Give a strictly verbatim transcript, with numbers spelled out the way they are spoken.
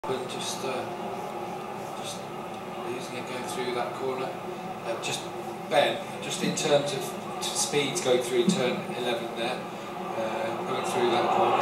But just, uh, just using it going through that corner. Uh, just Ben, just in terms of speeds going through turn eleven there, uh, going through that corner.